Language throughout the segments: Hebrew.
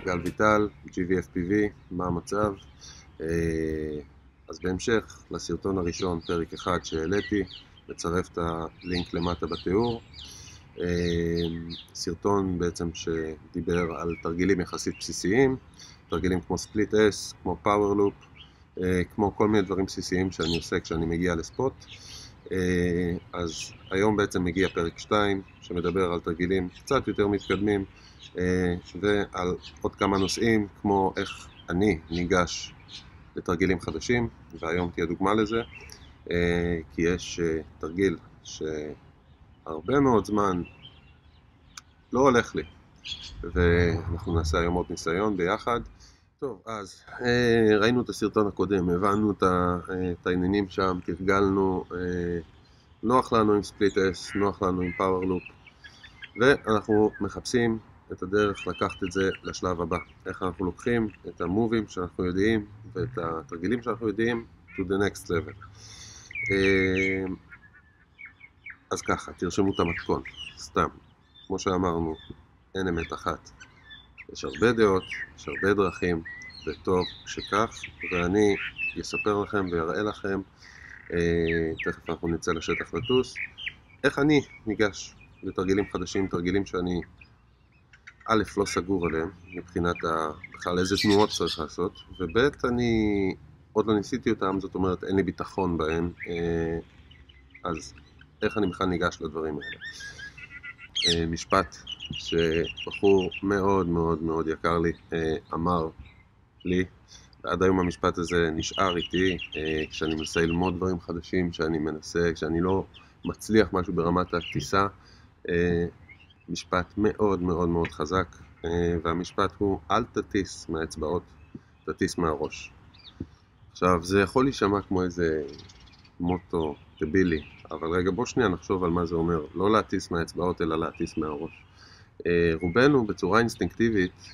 גל ויטל, GVFPV, מה המצב? אז בהמשך לסרטון הראשון, פרק אחד שהעליתי, נצרף את הלינק למטה בתיאור. סרטון בעצם שדיבר על תרגילים יחסית בסיסיים, תרגילים כמו ספליט S, כמו פאוור לופ, כמו כל מיני דברים בסיסיים שאני עושה כשאני מגיע לספוט. אז היום בעצם מגיע פרק 2 שמדבר על תרגילים קצת יותר מתקדמים ועל עוד כמה נושאים כמו איך אני ניגש לתרגילים חדשים, והיום תהיה דוגמה לזה, כי יש תרגיל שהרבה מאוד זמן לא הולך לי, ואנחנו נעשה היום עוד ניסיון ביחד. טוב, אז ראינו את הסרטון הקודם, הבנו את העניינים שם, תרגלנו, נוח לנו עם ספליט S, נוח לנו עם פאוור לופ, ואנחנו מחפשים את הדרך לקחת את זה לשלב הבא. איך אנחנו לוקחים את המובים שאנחנו יודעים ואת התרגילים שאנחנו יודעים to the next level. אז ככה, תרשמו את המתכון, סתם. כמו שאמרנו, אין אמת אחת. יש הרבה דעות, יש הרבה דרכים, וטוב שכך, ואני אספר לכם ויראה לכם, תכף אנחנו נצא לשטח לטוס, איך אני ניגש לתרגילים חדשים, תרגילים שאני א' לא סגור עליהם, מבחינת בכלל איזה תנועות צריך לעשות, וב' אני עוד לא ניסיתי אותם, זאת אומרת אין לי ביטחון בהם, אז איך אני בכלל ניגש לדברים האלה. משפט שבחור מאוד מאוד מאוד יקר לי אמר לי, ועד היום המשפט הזה נשאר איתי כשאני מנסה ללמוד דברים חדשים, כשאני לא מצליח משהו ברמת הטיסה, משפט מאוד מאוד מאוד חזק, והמשפט הוא אל תטיס מהאצבעות, תטיס מהראש. עכשיו זה יכול להישמע כמו איזה מוטו דבילי, אבל רגע בוא שנייה נחשוב על מה זה אומר, לא להטיס מהאצבעות אלא להטיס מהראש. רובנו בצורה אינסטינקטיבית,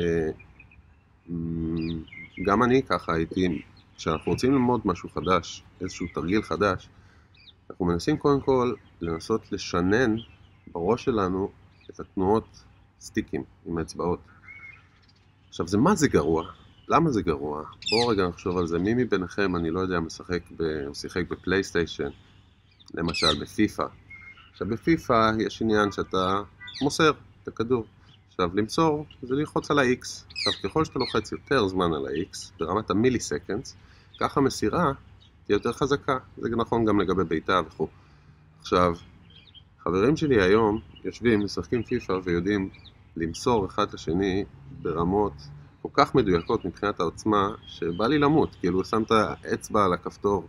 גם אני ככה הייתי, כשאנחנו רוצים ללמוד משהו חדש, איזשהו תרגיל חדש, אנחנו מנסים קודם כל לנסות לשנן בראש שלנו את התנועות סטיקים עם האצבעות. עכשיו זה מה זה גרוע? למה זה גרוע? בואו רגע נחשוב על זה. מי מביניכם, אני לא יודע, שיחק בפלייסטיישן, למשל בפיפה. עכשיו בפיפה יש עניין שאתה מוסר את הכדור. עכשיו למסור זה ללחוץ על ה-X. עכשיו ככל שאתה לוחץ יותר זמן על ה-X, ברמת המיליסקנדס, ככה מסירה תהיה יותר חזקה. זה נכון גם לגבי ביתה וכו'. עכשיו, חברים שלי היום יושבים, משחקים פיפה ויודעים למסור אחד לשני ברמות כל כך מדויקות מבחינת העוצמה שבא לי למות. כאילו שם את האצבע על הכפתור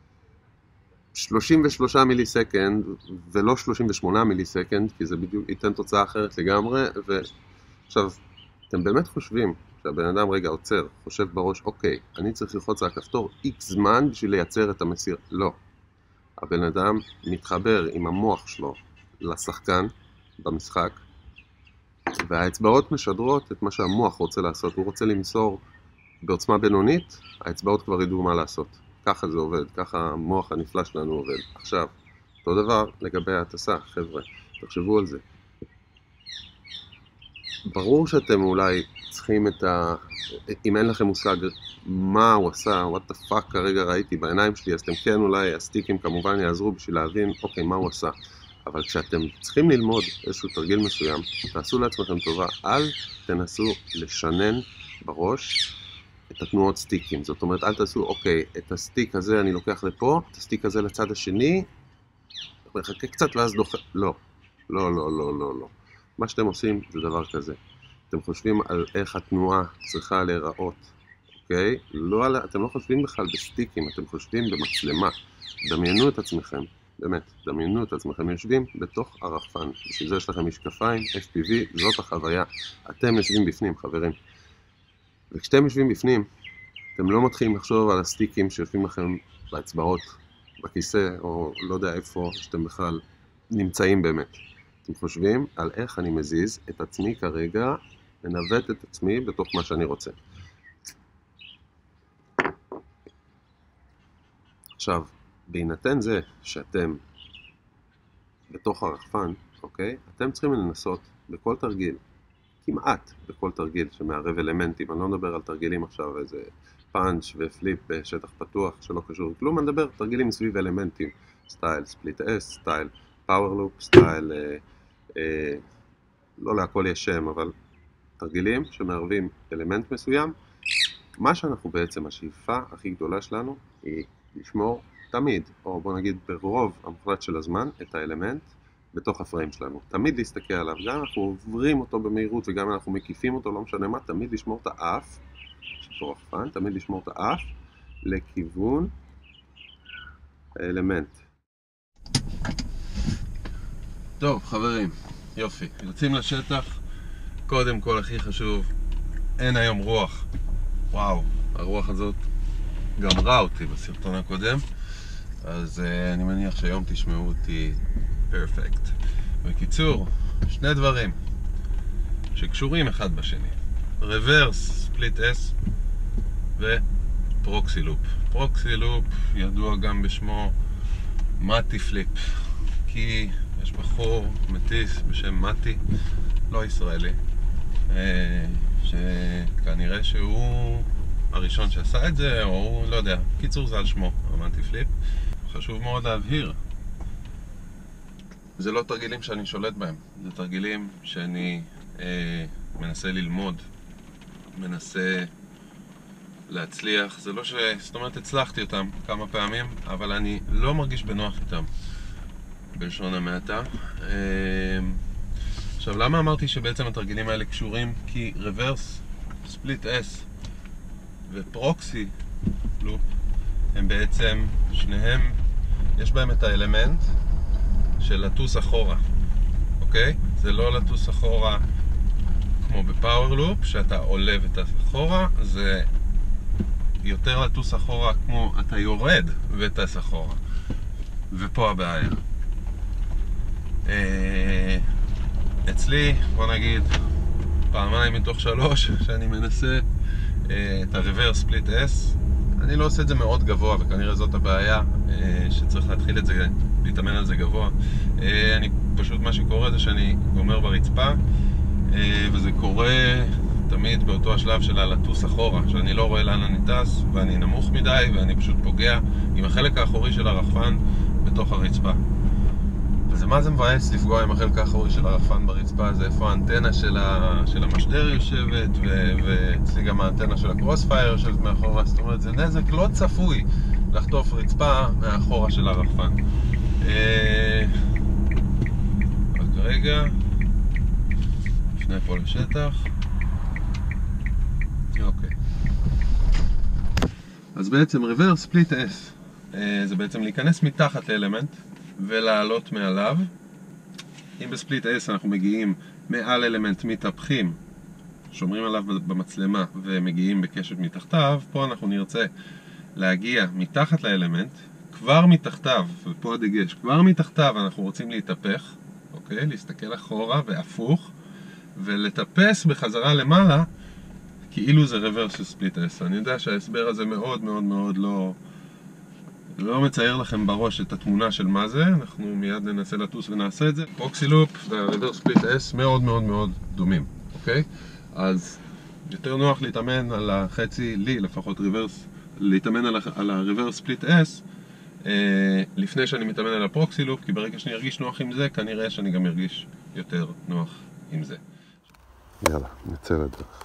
33 מיליסקנד ולא 38 מיליסקנד, כי זה בדיוק ייתן תוצאה אחרת לגמרי. ועכשיו, אתם באמת חושבים שהבן אדם רגע עוצר, חושב בראש, אוקיי, אני צריך ללחוץ על הכפתור X זמן בשביל לייצר את המסיר? לא. הבן אדם מתחבר עם המוח שלו לשחקן במשחק, והאצבעות משדרות את מה שהמוח רוצה לעשות. הוא רוצה למסור בעוצמה בינונית, האצבעות כבר ידעו מה לעשות. ככה זה עובד, ככה המוח הנפלא שלנו עובד. עכשיו, אותו דבר לגבי ההטסה, חבר'ה, תחשבו על זה. ברור שאתם אולי צריכים אם אין לכם מושג מה הוא עשה, what the fuck כרגע ראיתי בעיניים שלי, אז אתם כן אולי, הסטיקים כמובן יעזרו בשביל להבין, אוקיי, מה הוא עשה. אבל כשאתם צריכים ללמוד איזשהו תרגיל מסוים, תעשו לעצמכם טובה, אל תנסו לשנן בראש את התנועות סטיקים. זאת אומרת, אל תעשו, אוקיי, את הסטיק הזה אני לוקח לפה, את הסטיק הזה לצד השני, מחכה קצת ואז דוחה. לא, לא, לא, לא, לא, לא. מה שאתם עושים זה דבר כזה. אתם חושבים על איך התנועה צריכה להיראות, אוקיי? אתם לא חושבים בכלל בסטיקים, אתם חושבים במצלמה. דמיינו את עצמכם, באמת, דמיינו את עצמכם יושבים בתוך הרחפן. בשביל זה יש לכם משקפיים, FPV, זאת החוויה. אתם יושבים בפנים, חברים. וכשאתם יושבים בפנים, אתם לא מתחילים לחשוב על הסטיקים שיושבים לכם באצבעות, בכיסא, או לא יודע איפה שאתם בכלל נמצאים באמת. אתם חושבים על איך אני מזיז את עצמי כרגע, לנווט את עצמי בתוך מה שאני רוצה. עכשיו, בהינתן זה שאתם בתוך הרחפן, אוקיי? אתם צריכים לנסות בכל תרגיל, כמעט בכל תרגיל שמערב אלמנטים. אני לא מדבר על תרגילים עכשיו, איזה פאנץ' ופליפ בשטח פתוח שלא קשור לכלום, אני מדבר על תרגילים סביב אלמנטים, סטייל ספליט אס, סטייל פאוור לופ, סטייל, לא להכל יש שם, אבל תרגילים שמערבים אלמנט מסוים. מה שאנחנו בעצם, השאיפה הכי גדולה שלנו היא לשמור תמיד, או בוא נגיד ברוב המוחלט של הזמן, את האלמנט בתוך הפריים שלנו. תמיד להסתכל עליו, גם אנחנו עוברים אותו במהירות וגם אנחנו מקיפים אותו, לא משנה מה, תמיד לשמור את האף, שפה רחפן, תמיד לשמור את האף לכיוון האלמנט. טוב חברים, יופי, יוצאים לשטח. קודם כל הכי חשוב, אין היום רוח. וואו, הרוח הזאת גמרה אותי בסרטון הקודם, אז אני מניח שהיום תשמעו אותי פרפקט. בקיצור, שני דברים שקשורים אחד בשני, רוורס ספליט אס ופרוקסי לופ. פרוקסי לופ ידוע גם בשמו מתי פליפ, כי יש בחור מטיס בשם מתי, לא ישראלי, שכנראה שהוא הראשון שעשה את זה, או הוא לא יודע, קיצור זה על שמו, המתי פליפ. חשוב מאוד להבהיר, זה לא תרגילים שאני שולט בהם, זה תרגילים שאני מנסה ללמוד, מנסה להצליח. זה לא זאת אומרת הצלחתי אותם כמה פעמים, אבל אני לא מרגיש בנוח איתם, בלשון המעטה. עכשיו, למה אמרתי שבעצם התרגילים האלה קשורים? כי רוורס, ספליט אס ופרוקסי לופ הם בעצם, שניהם יש בהם את האלמנט של לטוס אחורה, אוקיי? זה לא לטוס אחורה כמו בפאוור לופ שאתה עולה וטס אחורה, זה יותר לטוס אחורה כמו אתה יורד וטס אחורה, ופה הבעיה. אצלי, בוא נגיד, פעמיים מתוך 3 שאני מנסה את הרוורס ספליט אס, אני לא עושה את זה מאוד גבוה, וכנראה זאת הבעיה, שצריך להתחיל את זה, להתאמן על זה גבוה. אני פשוט, מה שקורה זה שאני גומר ברצפה, וזה קורה תמיד באותו השלב של הלטוס אחורה, שאני לא רואה לאן אני טס, ואני נמוך מדי, ואני פשוט פוגע עם החלק האחורי של הרחפן בתוך הרצפה. וזה מה זה מבאס לפגוע עם החלק האחורי של הרחפן ברצפה, זה איפה האנטנה של המשדר יושבת, ואצלי גם האנטנה של הקרוספייר יושבת מאחורה, זאת אומרת זה נזק לא צפוי לחטוף רצפה מאחורה של הרחפן. רק רגע, נפנה פה לשטח. אוקיי. אז בעצם רוורס ספליט אס זה בעצם להיכנס מתחת לאלמנט ולעלות מעליו. אם בספליט אס אנחנו מגיעים מעל אלמנט, מתהפכים, שומרים עליו במצלמה ומגיעים בקשת מתחתיו, פה אנחנו נרצה להגיע מתחת לאלמנט, כבר מתחתיו, ופה הדגש, כבר מתחתיו אנחנו רוצים להתהפך, אוקיי? להסתכל אחורה והפוך, ולטפס בחזרה למעלה, כאילו זה רוורס ספליט אס. אני יודע שההסבר הזה מאוד מאוד מאוד לא מצייר לכם בראש את התמונה של מה זה, אנחנו מיד ננסה לטוס ונעשה את זה. פרוקסי לופ והרוורס ספליט אס מאוד מאוד מאוד דומים, אוקיי? אז יותר נוח להתאמן על החצי, לי לפחות ריברס, להתאמן על הרוורס ספליט אס לפני שאני מתאמן על הפרוקסי לופ, כי ברגע שאני ארגיש נוח עם זה, כנראה שאני גם ארגיש יותר נוח עם זה. יאללה, נצא לדרך.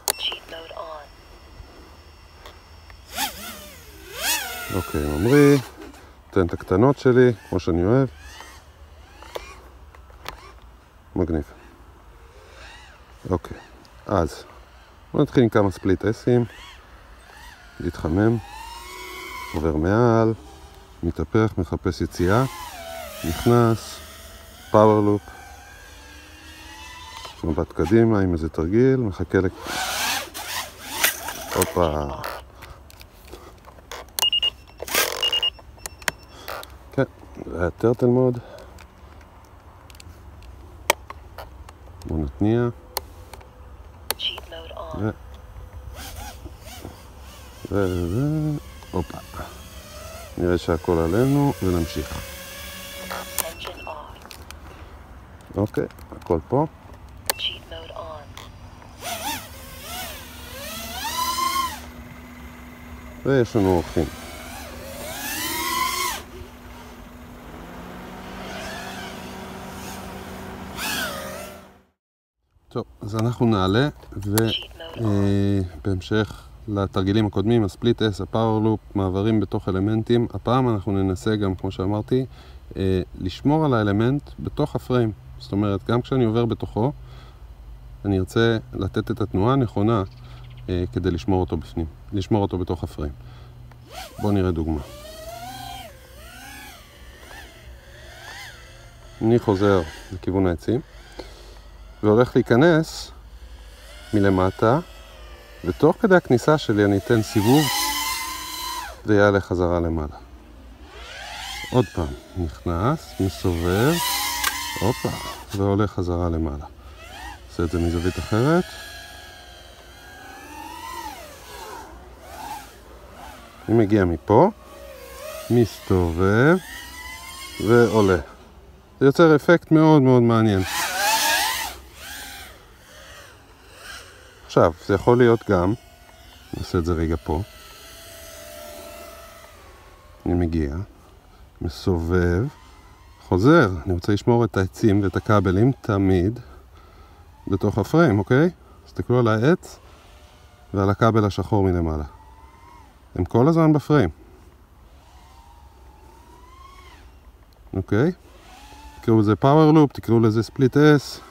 אוקיי, ממריא, נותן את הקטנות שלי, כמו שאני אוהב. מגניב. אוקיי, אז בוא נתחיל עם כמה ספליט אסים. להתחמם, עובר מעל, מתהפך, מחפש יציאה, נכנס, פאוור לופ, מבט קדימה עם איזה תרגיל, מחכה הופה. כן, זה היה טרטל מוד. בוא נתניע. הופה. נראה שהכל עלינו ונמשיך. אוקיי, הכל פה. ויש לנו אורחים. טוב, אז אנחנו נעלה, ובהמשך לתרגילים הקודמים, הספליט S, הפאוור לופ, מעברים בתוך אלמנטים, הפעם אנחנו ננסה גם, כמו שאמרתי, לשמור על האלמנט בתוך הפריים. זאת אומרת, גם כשאני עובר בתוכו, אני ארצה לתת את התנועה הנכונה כדי לשמור אותו בפנים, לשמור אותו בתוך הפריים. בואו נראה דוגמה. אני חוזר לכיוון העצים, והולך להיכנס מלמטה, ותוך כדי הכניסה שלי אני אתן סיבוב ויעלה חזרה למעלה. עוד פעם, נכנס, מסובב, הופה, ועולה חזרה למעלה. עושה את זה מזווית אחרת. אני מגיע מפה, מסתובב ועולה. זה יוצר אפקט מאוד מאוד מעניין. עכשיו, זה יכול להיות גם, נעשה את זה רגע פה. אני מגיע, מסובב, חוזר. אני רוצה לשמור את העצים ואת הכבלים תמיד בתוך הפריים, אוקיי? תסתכלו על העץ ועל הכבל השחור מלמעלה. הם כל הזמן בפריים. אוקיי? תקראו לזה פאוור לופ, תקראו לזה ספליט S.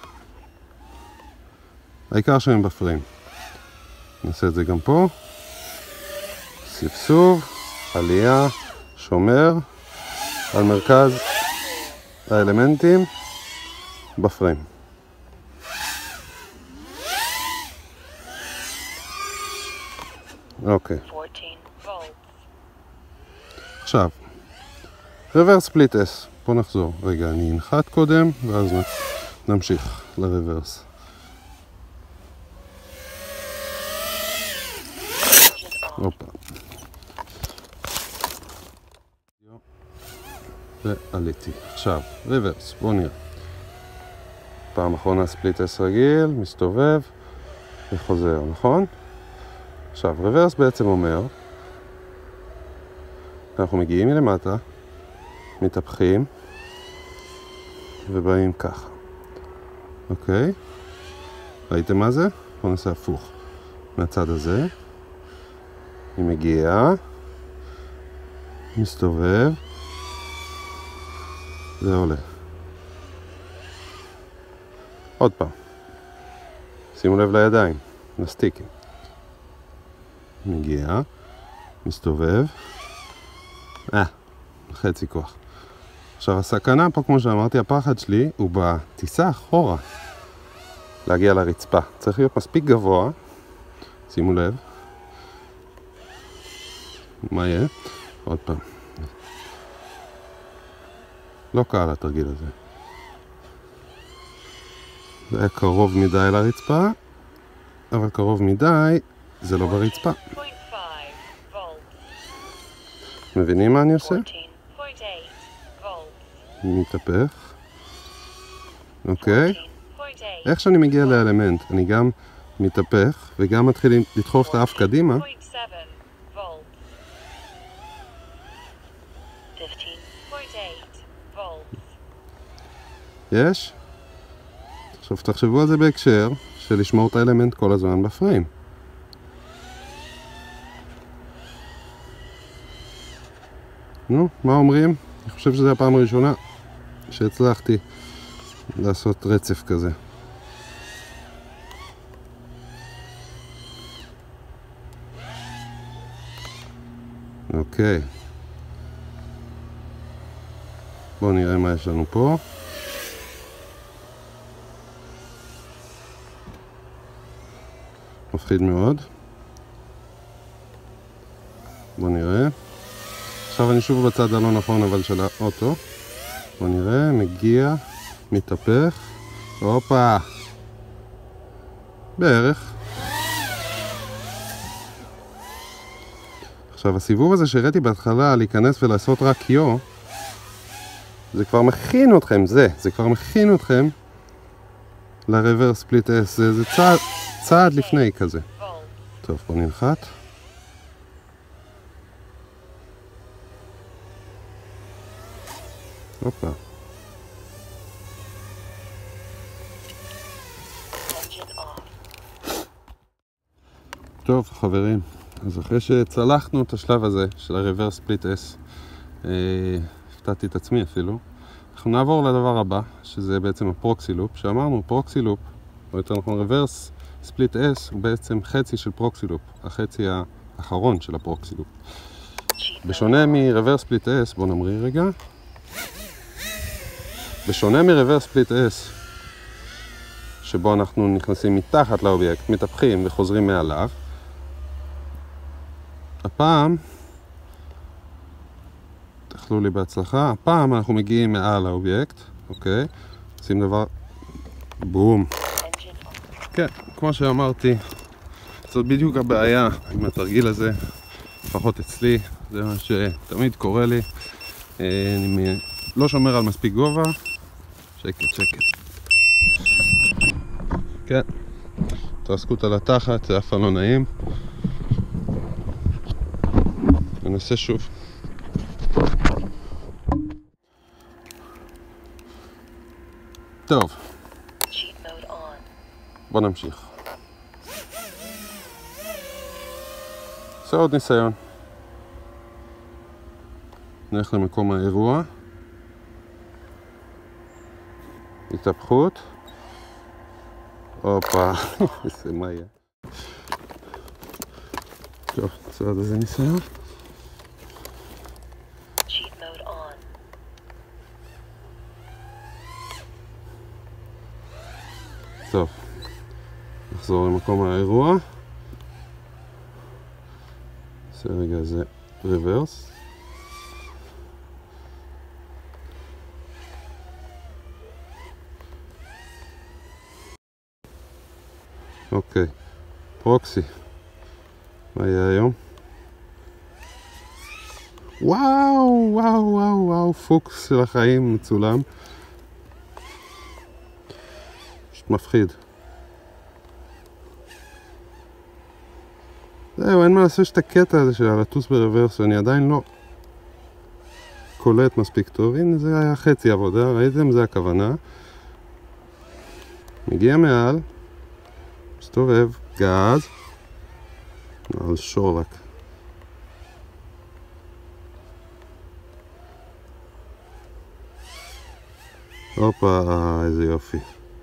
העיקר שהם בפריים. נעשה את זה גם פה. ספסוב, עלייה, שומר, על מרכז האלמנטים בפריים. אוקיי. עכשיו, רוורס ספליט S. פה נחזור. רגע, אני אנחת קודם, ואז נמשיך לרוורס. הופה. ועליתי. עכשיו, רוורס. בואו נראה. פעם אחרונה ספליט S רגיל, מסתובב וחוזר, נכון? עכשיו, רוורס בעצם אומר, אנחנו מגיעים מלמטה, מתהפכים, ובאים ככה. אוקיי? ראיתם מה זה? בואו נעשה הפוך. מהצד הזה, אני מגיע, מסתובב, ועולה. עוד פעם. שימו לב לידיים, לסטיקים. מגיע, מסתובב, חצי כוח. עכשיו הסכנה פה, כמו שאמרתי, הפחד שלי הוא בטיסה אחורה להגיע לרצפה. צריך להיות מספיק גבוה, שימו לב. מה יהיה? עוד פעם. לא קל התרגיל הזה. זה היה קרוב מדי לרצפה, אבל קרוב מדי זה לא ברצפה. מבינים מה אני עושה? אני מתהפך. אוקיי? איך שאני מגיע לאלמנט, אני גם מתהפך וגם מתחיל לדחוף את האף קדימה. יש? עכשיו תחשבו על זה בהקשר של לשמור את האלמנט כל הזמן בפריים. נו, מה אומרים? אני חושב שזו הפעם הראשונה שהצלחתי לעשות רצף כזה. אוקיי. בואו נראה מה יש לנו פה. מפחיד מאוד. בואו נראה. עכשיו אני שוב בצד הלא נכון אבל של האוטו. בואו נראה, מגיע, מתהפך. הופה. בערך. עכשיו הסיבוב הזה שהראיתי בהתחלה להיכנס ולעשות רק יו, זה כבר מכין אתכם, זה כבר מכין אתכם לרוורס ספליט S, זה צעד לפני כזה. טוב, בוא ננחת. הופה. טוב חברים, אז אחרי שצלחנו את השלב הזה של ה-Reverse Split S, הפתעתי את עצמי אפילו, אנחנו נעבור לדבר הבא, שזה בעצם הפרוקסי לופ, שאמרנו פרוקסי לופ, או יותר נכון Reverse Split S הוא בעצם חצי של פרוקסי לופ, החצי האחרון של הפרוקסי לופ. בשונה מ-Reverse Split S, בואו נמריא רגע, בשונה מ-Reverse Split S, שבו אנחנו נכנסים מתחת לאובייקט, מתהפכים וחוזרים מעליו, הפעם, תאכלו לי בהצלחה, הפעם אנחנו מגיעים מעל האובייקט, אוקיי? עושים דבר, בום. כן, כמו שאמרתי, זאת בדיוק הבעיה עם התרגיל הזה, לפחות אצלי, זה מה שתמיד קורה לי. אני לא שומר על מספיק גובה, שקט. כן, תרסקות על התחת, זה אף פעם לא נעים. ננסה שוב. טוב. בוא נמשיך. עושה עוד ניסיון. נלך למקום האירוע. התהפכות. הופה, זה מה יהיה. טוב, נעשה עוד איזה ניסיון. טוב, נחזור למקום האירוע. נעשה רגע איזה רוורס. אוקיי, פרוקסי. מה יהיה היום? וואו, פוקס של החיים מצולם. פשוט מפחיד. זהו, אין מה לעשות את הקטע הזה של לטוס ברוורס, אני עדיין לא קולט מספיק טוב. הנה, זה היה חצי עבודה, ראיתם? זה הכוונה. מגיע מעל, מסתובב, גז, על שור רק. הופה, איזה יופי.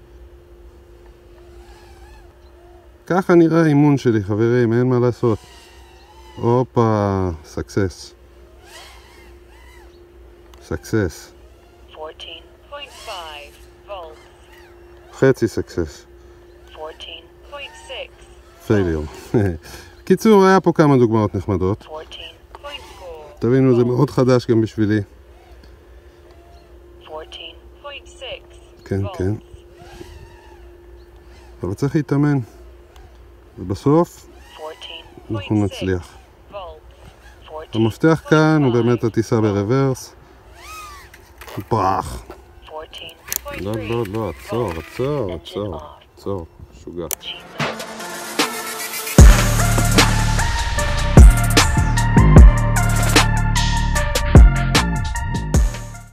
ככה נראה האימון שלי, חברים, אין מה לעשות. הופה, סקסס. סקסס. 14.5 volts. חצי סקסס. 14.6. פיילר. קיצור, היה פה כמה דוגמאות נחמדות. 14.4. תבינו, זה מאוד חדש גם בשבילי. 14.6. כן. אבל צריך להתאמן. ובסוף, אנחנו נצליח. המפתח כאן הוא באמת הטיסה ברוורס. פרח. לא, עצור, שוגע.